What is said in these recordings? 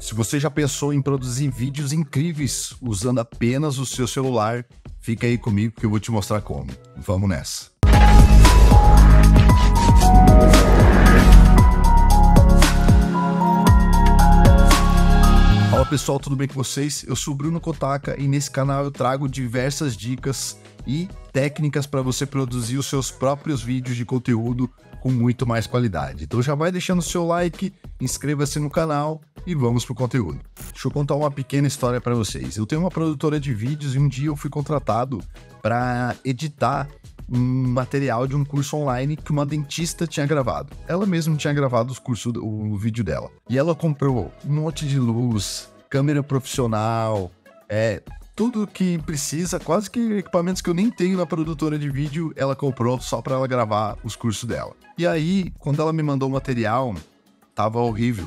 Se você já pensou em produzir vídeos incríveis usando apenas o seu celular, fica aí comigo que eu vou te mostrar como. Vamos nessa! Fala pessoal, tudo bem com vocês? Eu sou o Bruno Kotaka e nesse canal eu trago diversas dicas e técnicas para você produzir os seus próprios vídeos de conteúdo com muito mais qualidade. Então já vai deixando o seu like, inscreva-se no canal e vamos pro conteúdo. Deixa eu contar uma pequena história para vocês. Eu tenho uma produtora de vídeos e um dia eu fui contratado para editar um material de um curso online que uma dentista tinha gravado. Ela mesma tinha gravado o vídeo dela. E ela comprou um monte de luz, câmera profissional, tudo que precisa, quase que equipamentos que eu nem tenho na produtora de vídeo, ela comprou só para ela gravar os cursos dela. E aí, quando ela me mandou o material, tava horrível.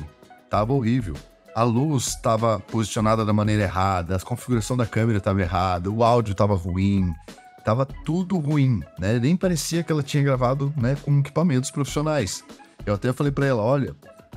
A luz estava posicionada da maneira errada, a configuração da câmera estava errada, o áudio estava ruim, tava tudo ruim, né? Nem parecia que ela tinha gravado, né, com equipamentos profissionais. Eu até falei para ela, olha,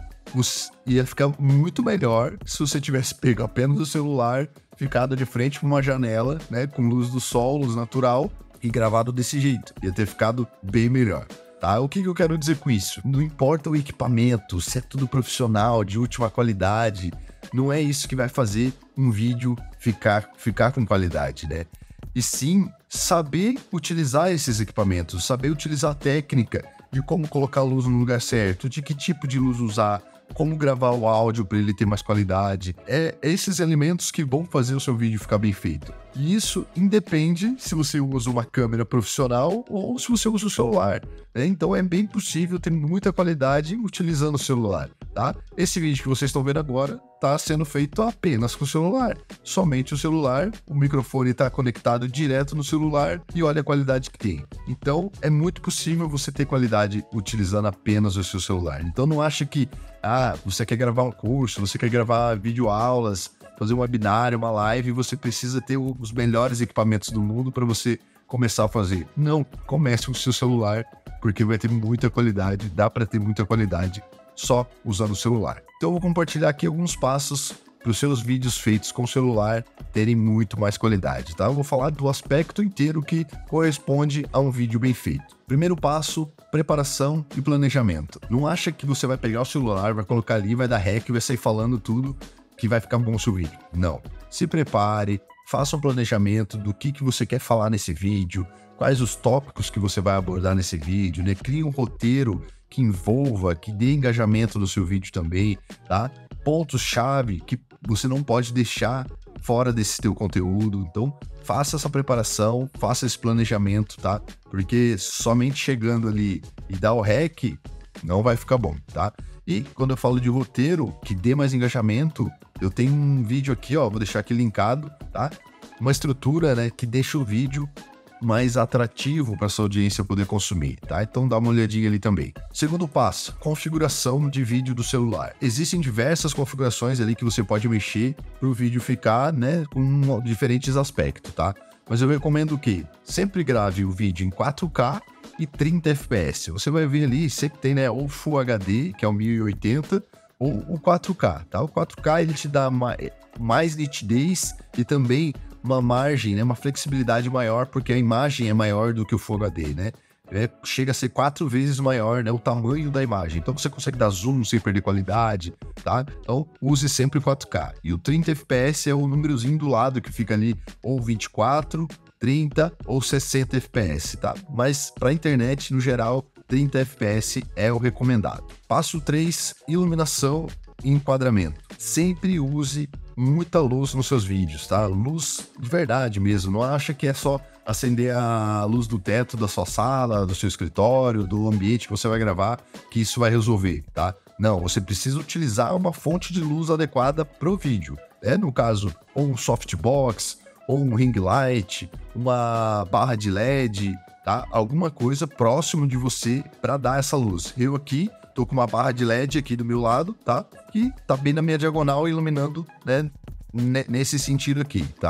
ia ficar muito melhor se você tivesse pego apenas o celular, ficado de frente para uma janela, né, com luz do sol, luz natural, e gravado desse jeito. Ia ter ficado bem melhor, tá? O que eu quero dizer com isso? Não importa o equipamento, se é tudo profissional, de última qualidade, não é isso que vai fazer um vídeo ficar com qualidade, né? E sim, saber utilizar esses equipamentos, saber utilizar a técnica de como colocar a luz no lugar certo, de que tipo de luz usar, como gravar o áudio para ele ter mais qualidade. É esses elementos que vão fazer o seu vídeo ficar bem feito. E isso independe se você usa uma câmera profissional ou se você usa o celular, né? Então é bem possível ter muita qualidade utilizando o celular, tá? Esse vídeo que vocês estão vendo agora está sendo feito apenas com o celular. Somente o celular, o microfone está conectado direto no celular e olha a qualidade que tem. Então é muito possível você ter qualidade utilizando apenas o seu celular. Então não acha que você quer gravar um curso, você quer gravar videoaulas, fazer um webinar, uma live, você precisa ter os melhores equipamentos do mundo para você começar a fazer. Não, comece com o seu celular, porque vai ter muita qualidade, dá para ter muita qualidade só usando o celular. Então eu vou compartilhar aqui alguns passos para os seus vídeos feitos com o celular terem muito mais qualidade, tá? Eu vou falar do aspecto inteiro que corresponde a um vídeo bem feito. Primeiro passo, preparação e planejamento. Não acha que você vai pegar o celular, vai colocar ali, vai dar rec e vai sair falando tudo que vai ficar bom o seu vídeo. Não. Se prepare, faça um planejamento do que você quer falar nesse vídeo, quais os tópicos que você vai abordar nesse vídeo, né? Crie um roteiro que envolva, que dê engajamento no seu vídeo também, tá? Pontos-chave que você não pode deixar fora desse teu conteúdo. Então, faça essa preparação, faça esse planejamento, tá? Porque somente chegando ali e dar o rec, não vai ficar bom, tá? E quando eu falo de roteiro, que dê mais engajamento, eu tenho um vídeo aqui, ó, vou deixar aqui linkado, tá? Uma estrutura, né, que deixa o vídeo mais atrativo para sua audiência poder consumir, tá? Então dá uma olhadinha ali também. Segundo passo, configuração de vídeo do celular. Existem diversas configurações ali que você pode mexer para o vídeo ficar, né, com diferentes aspectos, tá? Mas eu recomendo que sempre grave o vídeo em 4K e 30 FPS. Você vai ver ali, sempre tem, né, ou Full HD, que é o 1080, ou o 4K, tá? O 4K ele te dá mais nitidez e também uma margem, né, uma flexibilidade maior, porque a imagem é maior do que o Full HD, né? Chega a ser 4 vezes maior, né, o tamanho da imagem. Então você consegue dar zoom sem perder qualidade, tá? Então use sempre 4K. E o 30 FPS é o númerozinho do lado que fica ali, ou 24, 30 ou 60 FPS, tá? Mas para internet, no geral, 30 FPS é o recomendado. Passo 3, iluminação e enquadramento. Sempre use muita luz nos seus vídeos, tá? Luz de verdade mesmo. Não acha que é só acender a luz do teto da sua sala, do seu escritório, do ambiente que você vai gravar, que isso vai resolver, tá? Não, você precisa utilizar uma fonte de luz adequada pro vídeo. No caso, ou um softbox, ou um ring light, uma barra de LED, tá? Alguma coisa próximo de você para dar essa luz. Eu aqui tô com uma barra de LED aqui do meu lado, tá? Que tá bem na minha diagonal iluminando, né, nesse sentido aqui, tá?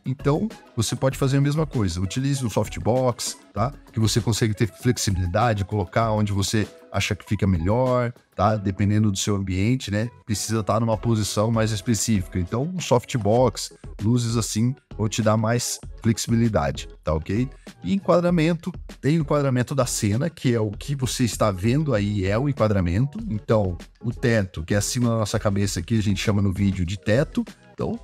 Então, você pode fazer a mesma coisa. Utilize o softbox, tá? Que você consegue ter flexibilidade, colocar onde você acha que fica melhor, tá? Dependendo do seu ambiente, né? Precisa estar numa posição mais específica. Então, um softbox, luzes assim, vão te dar mais flexibilidade, tá ok? E enquadramento, tem o enquadramento da cena, que é o que você está vendo aí, é o enquadramento. Então, o teto, que é acima da nossa cabeça aqui, a gente chama no vídeo de teto. Então,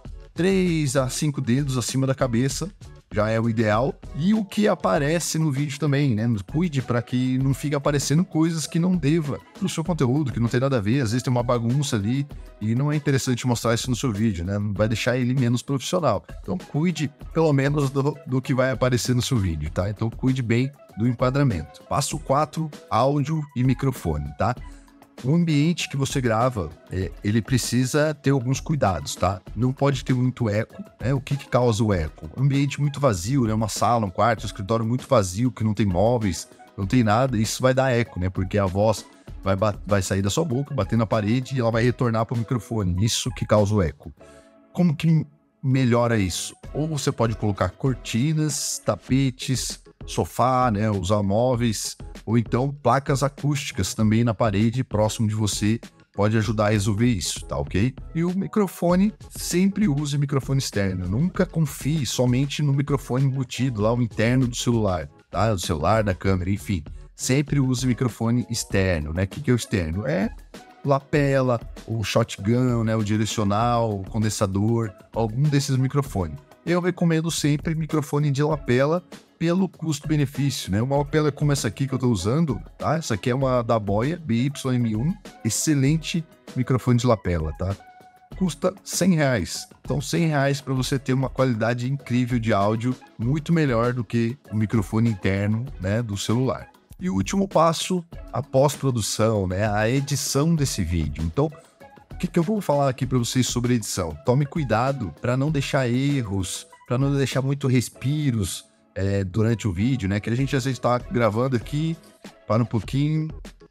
3 a 5 dedos acima da cabeça já é o ideal. E o que aparece no vídeo também, né? Cuide para que não fique aparecendo coisas que não deva pro seu conteúdo, que não tem nada a ver. Às vezes tem uma bagunça ali e não é interessante mostrar isso no seu vídeo, né? Vai deixar ele menos profissional. Então cuide pelo menos do que vai aparecer no seu vídeo, tá? Então cuide bem do enquadramento. Passo 4, áudio e microfone, tá? O ambiente que você grava, ele precisa ter alguns cuidados, tá? Não pode ter muito eco, né? O que causa o eco? Ambiente muito vazio, né? Uma sala, um quarto, um escritório muito vazio, que não tem móveis, não tem nada, isso vai dar eco, né? Porque a voz vai sair da sua boca, bater na parede e ela vai retornar para o microfone. Isso que causa o eco. Como que melhora isso? Ou você pode colocar cortinas, tapetes, sofá, né? Usar móveis, ou então placas acústicas também na parede próximo de você, pode ajudar a resolver isso, tá ok? E o microfone, sempre use microfone externo, nunca confie somente no microfone embutido lá, o interno do celular, tá? Do celular, da câmera, enfim, sempre use microfone externo, né? O que é o externo? É lapela, o shotgun, né? O direcional, o condensador, algum desses microfones. Eu recomendo sempre microfone de lapela, pelo custo-benefício, né? Uma lapela como essa aqui que eu tô usando, tá? Essa aqui é uma da Boya BYM1, excelente microfone de lapela, tá? Custa R$100. Então, R$100 para você ter uma qualidade incrível de áudio, muito melhor do que o microfone interno, né, do celular. E o último passo, a pós-produção, né? A edição desse vídeo. Então, o que eu vou falar aqui para vocês sobre edição? Tome cuidado para não deixar erros, para não deixar muito respiros, durante o vídeo, né? Que a gente às vezes tá gravando aqui, para um pouquinho,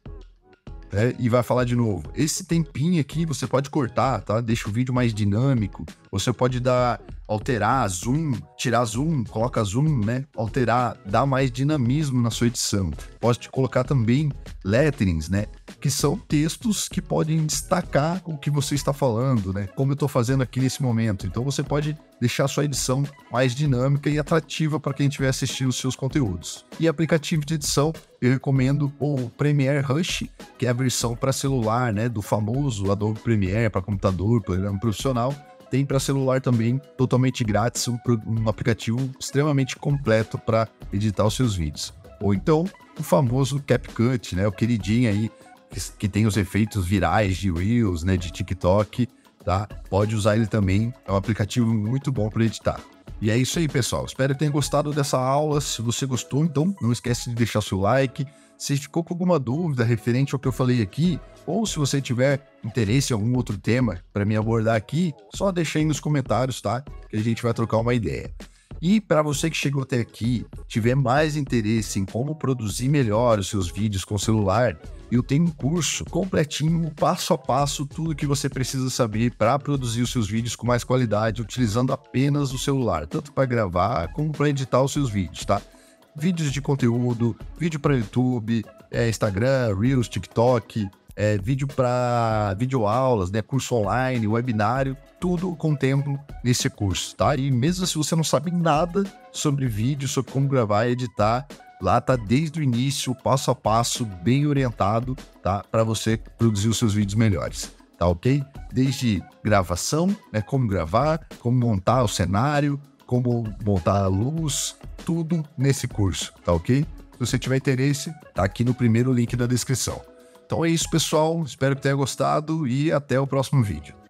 né? E vai falar de novo. Esse tempinho aqui você pode cortar, tá? Deixa o vídeo mais dinâmico. Você pode alterar zoom, tirar zoom, coloca zoom, né? Alterar, dar mais dinamismo na sua edição. Pode colocar também letterings, né? Que são textos que podem destacar o que você está falando, né? Como eu estou fazendo aqui nesse momento. Então você pode deixar a sua edição mais dinâmica e atrativa para quem estiver assistindo os seus conteúdos. E aplicativo de edição, eu recomendo o Premiere Rush, que é a versão para celular, né? Do famoso Adobe Premiere para computador, programa profissional. Tem para celular também, totalmente grátis, um aplicativo extremamente completo para editar os seus vídeos. Ou então, o famoso CapCut, né? O queridinho aí, que tem os efeitos virais de Reels, né? De TikTok, tá? Pode usar ele também, é um aplicativo muito bom para editar. E é isso aí, pessoal. Espero que tenham gostado dessa aula. Se você gostou, então não esquece de deixar seu like. Se ficou com alguma dúvida referente ao que eu falei aqui, ou se você tiver interesse em algum outro tema para me abordar aqui, só deixa aí nos comentários, tá? Que a gente vai trocar uma ideia. E para você que chegou até aqui, tiver mais interesse em como produzir melhor os seus vídeos com celular, eu tenho um curso completinho, passo a passo, tudo que você precisa saber para produzir os seus vídeos com mais qualidade, utilizando apenas o celular, tanto para gravar como para editar os seus vídeos, tá? Vídeos de conteúdo, vídeo para YouTube, Instagram, Reels, TikTok, vídeo para videoaulas, né, curso online, webinário, tudo eu contemplo nesse curso, tá? E mesmo se você não sabe nada sobre vídeo, sobre como gravar e editar, lá tá desde o início, passo a passo, bem orientado, tá? Para você produzir os seus vídeos melhores, tá ok? Desde gravação, né, como gravar, como montar o cenário, como montar a luz, tudo nesse curso, tá ok? Se você tiver interesse, tá aqui no primeiro link da descrição. Então é isso, pessoal. Espero que tenha gostado e até o próximo vídeo.